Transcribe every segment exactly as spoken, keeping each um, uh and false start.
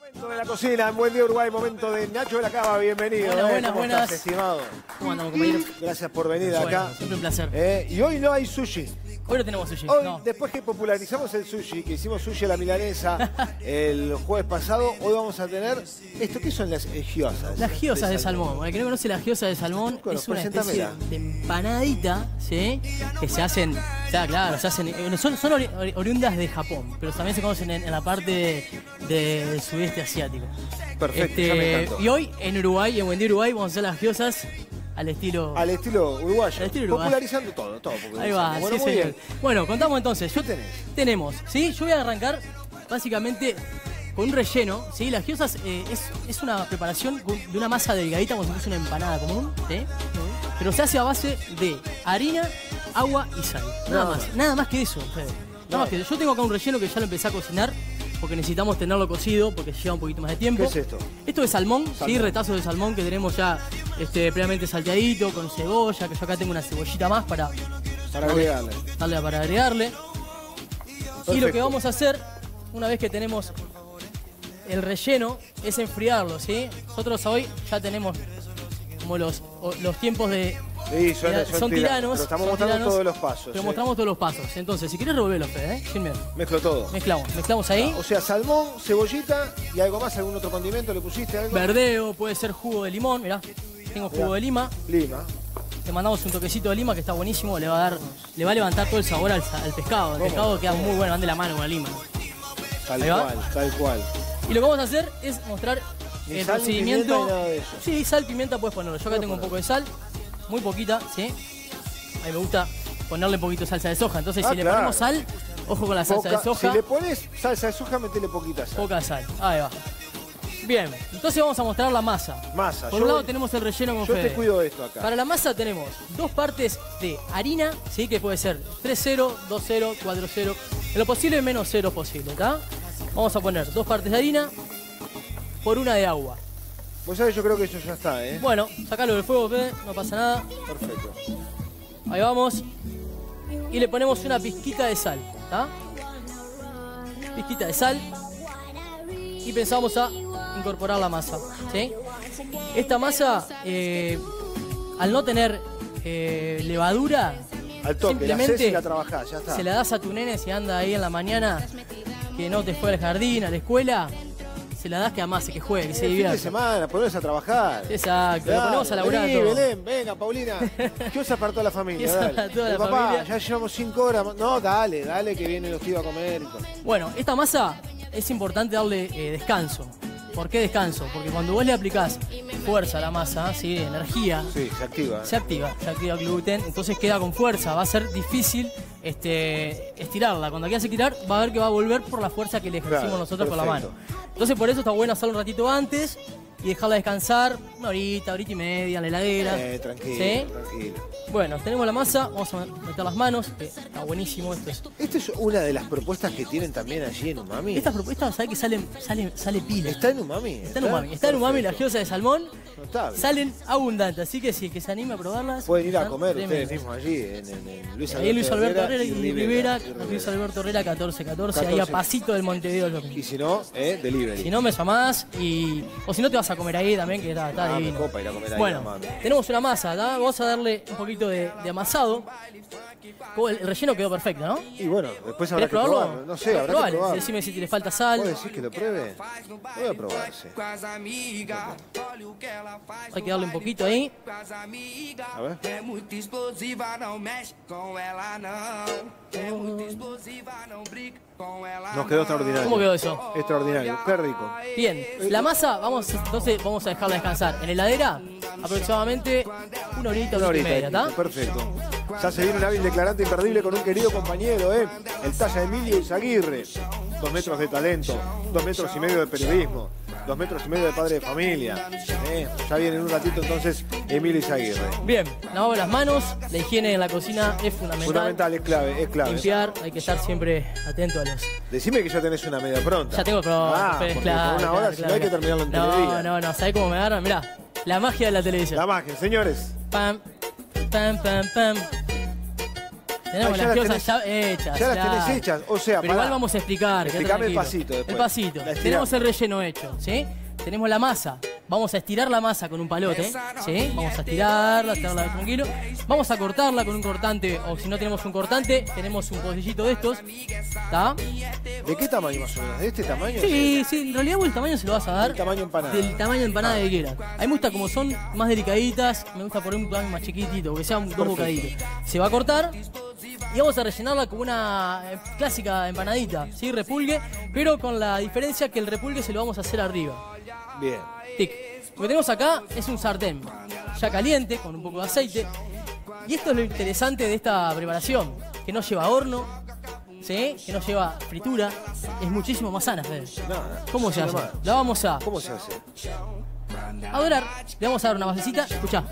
Momento de la cocina, en Buen Día Uruguay, momento de Nacho de la Cava, bienvenido. Buenas, ¿eh? buenas, ¿Cómo buenas. estás, estimado? ¿Cómo andamos, compañero? Gracias por venir Bueno, acá. siempre un placer. Eh, y hoy no hay sushi. Hoy no tenemos sushi. Hoy, no. después que popularizamos el sushi, que hicimos sushi a la milanesa el jueves pasado, hoy vamos a tener esto. ¿Qué son las giosas? Las giosas de salmón. Para el que no conoce las giosas de salmón, Bueno, es una especie presentámela. de empanadita, ¿sí? Que se hacen, o sea, claro, se hacen, eh, son, son ori- ori- oriundas de Japón, pero también se conocen en, en la parte de- de- del sudeste asiático. Perfecto, ya me encantó. Y hoy en Uruguay, en Buen Día Uruguay, vamos a hacer las giosas al estilo... Al estilo uruguayo. Al estilo uruguayo. Popularizando todo, todo. Ahí va, Bueno, sí, muy señor. bien. Bueno, contamos entonces. Yo ¿Qué tenés? Tenemos, ¿sí? Yo voy a arrancar básicamente con un relleno, ¿sí? Las giosas eh, es, es una preparación de una masa delgadita como si fuese una empanada común, ¿sí? Pero se hace a base de harina, agua y sal. Nada No. más, nada más que eso, Fede. Nada No. más que eso. Yo tengo acá un relleno que ya lo empecé a cocinar porque necesitamos tenerlo cocido porque lleva un poquito más de tiempo. ¿Qué es esto? Esto es salmón, ¿sí? Salmón. Retazos de salmón que tenemos ya este, previamente salteadito, con cebolla, que yo acá tengo una cebollita más para Para agregarle. darle para agregarle. Y lo Perfecto. que vamos a hacer, una vez que tenemos el relleno, es enfriarlo, ¿sí? Nosotros hoy ya tenemos como los, o- los tiempos de... Sí, son, Mira, son son tiranos. tiranos. Pero estamos son mostrando tiranos, todos los pasos. Pero ¿eh? mostramos todos los pasos. Entonces, si querés revolverlo, Fede, ¿eh? Sin miedo. Mezclo todo. Mezclamos, mezclamos ahí. O sea, salmón, cebollita y algo más, algún otro condimento, ¿le pusiste algo? Verdeo, puede ser jugo de limón, mirá. Tengo jugo Mirá. de lima. Lima. Le mandamos un toquecito de lima que está buenísimo. Le va a dar, le va a levantar todo el sabor al, sa- al pescado. El ¿Cómo? pescado queda muy bueno, van de la mano con la lima. Tal Ahí va. cual, tal cual. Y lo que vamos a hacer es mostrar Ni el sal, ni procedimiento. pimienta, ni nada de eso. Sí, sal, pimienta puedes ponerlo. Yo acá Puedo tengo un poner. poco de sal, muy poquita, ¿sí? A mí me gusta ponerle un poquito de salsa de soja. Entonces, Ah, si le claro. ponemos sal, ojo con la salsa Poca- de soja, Si le pones salsa de soja, metele poquita sal. poca sal. Ahí va. Bien, entonces vamos a mostrar la masa. Masa. Por yo un lado voy- tenemos el relleno con Yo Fede. te cuido de esto acá. Para la masa tenemos dos partes de harina, ¿sí? Que puede ser tres cero, dos cero, cuatro cero. En lo posible menos cero posible, ¿está? Vamos a poner dos partes de harina por una de agua. Vos sabés, yo creo que eso ya está, ¿eh? Bueno, sacalo del fuego, Fede, no pasa nada. Perfecto. Ahí vamos. Y le ponemos una pizquita de sal, ¿está? Pizquita de sal. Y pensamos a incorporar la masa, ¿sí? Esta masa, eh, al no tener eh, levadura, Al toque, la haces simplemente y la trabajás, ya está. se la das a tu nene si anda ahí en la mañana, que no te fue al jardín, a la escuela, se la das que amase, que juegue, que se El fin de divierta. semana, ponés a trabajar. Exacto, lo Dale, ponemos a laburar vení, todo. Belén, venga, Paulina. ¿Qué osas para toda la familia? ¿Qué osas Dale. para toda la Eh, papá, familia? ya llevamos cinco horas. No, dale, dale, que viene los tíos a comer y todo. Bueno, esta masa es importante darle eh, descanso. ¿Por qué descanso? Porque cuando vos le aplicás fuerza a la masa, ¿sí? Energía, Sí, se activa. se activa, se activa el gluten, entonces queda con fuerza, va a ser difícil este, estirarla. Cuando quieras estirar, va a ver que va a volver por la fuerza que le ejercimos Claro, nosotros con la mano. perfecto. Entonces por eso está bueno hacerlo un ratito antes y dejarla descansar una horita, horita y media en la heladera. Eh, tranquilo, ¿Sí? tranquilo. Bueno, tenemos la masa, vamos a meter las manos, que está buenísimo esto es. Esta es una de las propuestas que tienen también allí en Umami. Estas propuestas, ¿sabes que salen, sale, sale pila? ¿Está en Umami? Está en Umami, está en Umami la Perfecto. giosa de salmón. Notable. Salen abundantes, así que si el que se anime a probarlas. Pueden ir a están comer tremendas. ustedes mismos allí, en, en- en Luis Alberto, Ahí Luis Alberto Herrera y Rivera, Rivera, y Rivera. Luis Alberto Herrera catorce catorce, ahí a catorce. pasito del Montevideo Shopping. Y si no, eh, delivery. Si no me llamás y. O si no te vas a comer ahí también, que está, está Ah, me divino. copa ir a comer ahí, Bueno, mami. tenemos una masa, ¿tá? Vamos a darle un poquito de, de amasado. Como El relleno quedó perfecto, ¿no? Y bueno, después habrá ¿Querés que probarlo? probarlo. No sé, habrá Probalo, que probarlo. Decime si te le falta sal. ¿Vos decís que lo pruebe? Voy a probar, sí. Hay que darle un poquito ahí. A ver. É muito explosiva, não mexe com ela não. É muito explosiva, não brinca com ela Nos quedó extraordinario. ¿Cómo quedó eso? Extraordinario, qué rico. Bien, la masa, vamos, entonces vamos a dejarla descansar. En la heladera, aproximadamente una horita, Una una horita y horita, media, ¿está? perfecto. Ya se viene un hábil declarante imperdible con un querido compañero, ¿eh? El talla Emilio Izaguirre. Dos metros de talento, dos metros y medio de periodismo, dos metros y medio de padre de familia. ¿eh? Ya viene en un ratito entonces Emilio Izaguirre. Bien, lavamos las manos, la higiene en la cocina es fundamental. Fundamental, es clave, es clave. Limpiar, hay que estar siempre atento a los... Decime que ya tenés una media pronta. Ya tengo pronto, Ah, Fede, porque claro, con una hora claro, si no claro, hay que claro. terminarlo en No, televideo. no, no, ¿sabés cómo me agarran? Mirá, la magia de la televisión. La magia, señores. Pam, pam, pam, pam. Tenemos Ah, ya las las giosas tenés- ya hechas. Ya las claro. tenés hechas. O sea, Pero pará. igual vamos a explicar. quédate Explícame el tranquilo. pasito después. El pasito. La estiramos. Tenemos el relleno hecho, ¿sí? Tenemos la masa. Vamos a estirar la masa con un palote, ¿sí? Vamos a estirarla, estirarla tranquilo. Vamos a cortarla con un cortante, o si no tenemos un cortante, tenemos un pocillito de estos, ¿está? ¿De qué tamaño más o menos? ¿De este tamaño? Sí, sí, en realidad vos el tamaño se lo vas a dar. El tamaño empanada. Del tamaño de empanada que quieras. A mí me gusta como son más delicaditas, me gusta poner un pan más chiquitito, que sean dos bocaditos. Se va a cortar y vamos a rellenarla con una eh, clásica empanadita, ¿sí? Repulgue, pero con la diferencia que el repulgue se lo vamos a hacer arriba. Bien. Tic. Lo que tenemos acá es un sartén ya caliente, con un poco de aceite. Y esto es lo interesante de esta preparación, que no lleva horno, ¿sí? Que no lleva fritura. Es muchísimo más sana, Fede. Nada. ¿Cómo se Nada hace? más. La vamos a ¿Cómo se hace? a dorar. Le vamos a dar una basecita. Escuchá.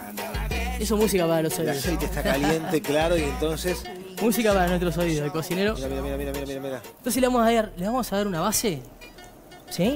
Eso es música para los El oídos. aceite está caliente, claro, y entonces... Música para nuestros oídos, el cocinero. Mira, mira, mira, mira, mira, mira, mira. Entonces le vamos a dar, le vamos a dar una base, ¿sí?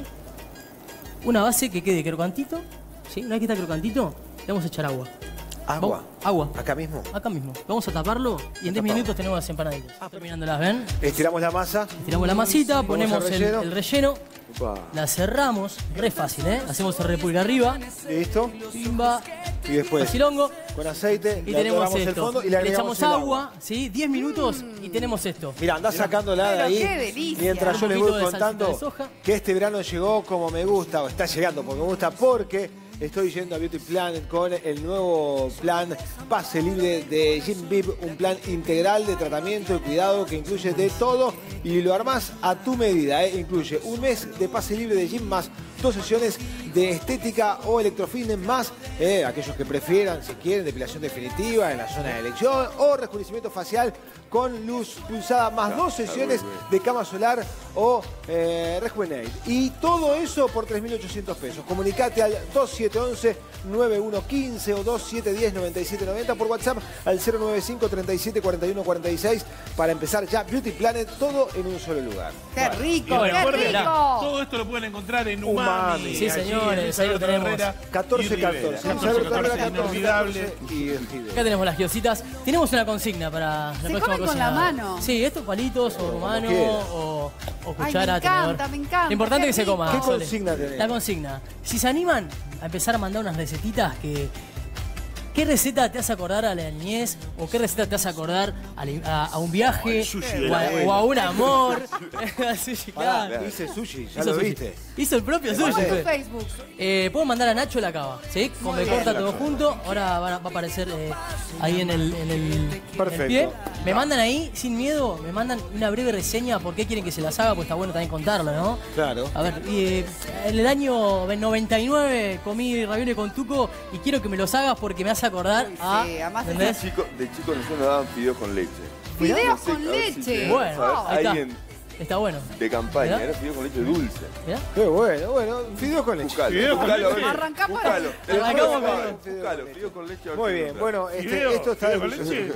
Una base que quede crocantito, ¿sí? Una vez que está crocantito, le vamos a echar agua. Agua. Vamos- agua. ¿Acá mismo? Acá mismo. Vamos a taparlo y en diez minutos tenemos las empanaditas. Terminándolas, ¿ven? Estiramos la masa. Tiramos la masita, ponemos al el, relleno. el relleno, Upa. la cerramos, re fácil, ¿eh? Hacemos el repulgue arriba, Listo. pimba, Y después, facilongo, con aceite, y le tenemos doramos el esto. fondo y le Le agregamos echamos el agua. agua, ¿sí? diez minutos y tenemos esto. Mira, andá sacándola de Pero ahí qué delicia. mientras yo Un les poquito voy de salsita contando de soja. que este verano llegó como me gusta, o está llegando porque me gusta, porque estoy yendo a Beauty Planet con el nuevo plan Pase Libre de Gym V I P, un plan integral de tratamiento y cuidado que incluye de todo y lo armás a tu medida. ¿eh? Incluye un mes de pase libre de gym más dos sesiones de estética o electrofitness más eh, aquellos que prefieran, si quieren, depilación definitiva en la zona de elección o rejuvenecimiento facial con luz pulsada más dos sesiones de cama solar o eh, Rejuvenate. Y todo eso por tres mil ochocientos pesos. Comunicate al dos siete once, nueve uno quince o dos siete diez, noventa y siete noventa por WhatsApp al cero nueve cinco, treinta y siete, cuarenta y uno cuarenta y seis para empezar ya Beauty Planet, todo en un solo lugar. ¡Qué Y rico, qué recuerden, rico! todo esto lo pueden encontrar en Umami. Umami. Sí, allí en señores, ahí lo Isabel tenemos. Herrera catorce y Rivera. catorce. catorce, catorce, inolvidable. Y el Acá Fidel. tenemos las giositas. Tenemos una consigna para la ¿Se próxima comen con cocinada. la mano? Sí, estos palitos o mano quiera. o, o Ay, cuchara, me encanta, tenedor. me encanta, Lo importante qué es que se rico. coma. ¿Qué Sole. consigna tenés? La consigna. Si se animan a empezar a mandar unas recetitas que... ¿Qué receta te hace acordar a la niñez? ¿O qué receta te hace acordar a, la- a- a un viaje? sushi de o, la a, abuela. o a un amor? Sushi, Pará, claro. hice sushi, ya Hizo lo sushi. viste. Hizo el propio Te sushi. ¿Cómo es Fe. tu Facebook? Eh, puedo mandar a Nacho la cava, ¿sí? Con me corta todo junto. Ahora va, a- va a aparecer eh, ahí en el, en, el, en el Perfecto. pie. Me mandan ahí, sin miedo, me mandan una breve reseña por qué quieren que se las haga, pues está bueno también contarlo, ¿no? Claro. A ver, y, eh, en el año noventa y nueve comí ravioles con tuco y quiero que me los hagas porque me hace acordar Uy, a... sí, además ¿entendés? es- Chico, de chico nosotros nos daban fideos con leche. Fideos No sé, con a ver si leche. tenés, Bueno, ¿sabes? ahí está. Alguien Está bueno. de campaña, ¿Mirá? era fideos con leche dulce. ¿Mirá? Qué bueno, bueno. Fideos con leche. Buscalo, Fideos con buscalo, a leche. ver. Arrancá para- Buscalo. El Arrancamos próximo, con- a ver, Buscalo, fideos con leche. a ver Muy qué bien, encuentras. bueno, este, Fideo, esto está... fideo con leche.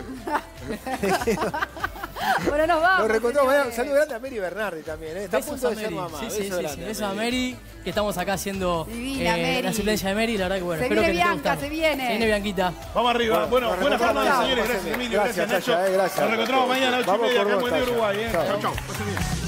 Bueno, nos vamos. Nos reencontramos mañana. Un señores. saludo grande a Mary Bernardi también, ¿eh? Está a Besos punto a de ser Mary. mamá. Sí, sí, Beso sí, grande sí. a Besos a Mary. Mary, que estamos acá haciendo Divina, eh, la Mary. suplencia de Mary. La verdad que bueno, Se espero viene que les Bianca, guste. se viene. Se viene Bianquita. Vamos arriba. Bueno, nos buenas reencontramos jornadas, mañana. señores. Gracias, Gracias, Emilio. Gracias, Chacha, Nacho. eh, gracias. Nos reencontramos mañana, ocho y Vamos media, por acá en vos, Buen Día Chacha. Uruguay. ¿eh? Chao. Chau, chau. Pasen bien.